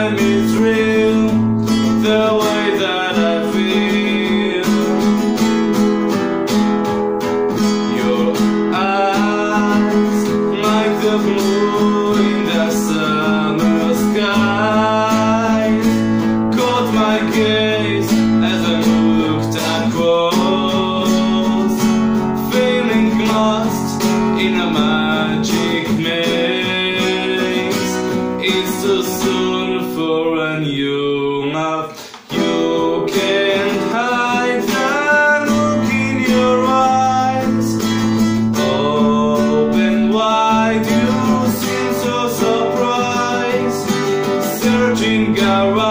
time it's real, the way that I feel. Your eyes, like the blue in the summer sky, caught my gaze as I looked across, feeling lost in a magic maze. It's too soon for a new love. You can't hide the look in your eyes. Open wide, you seem so surprised, searching around.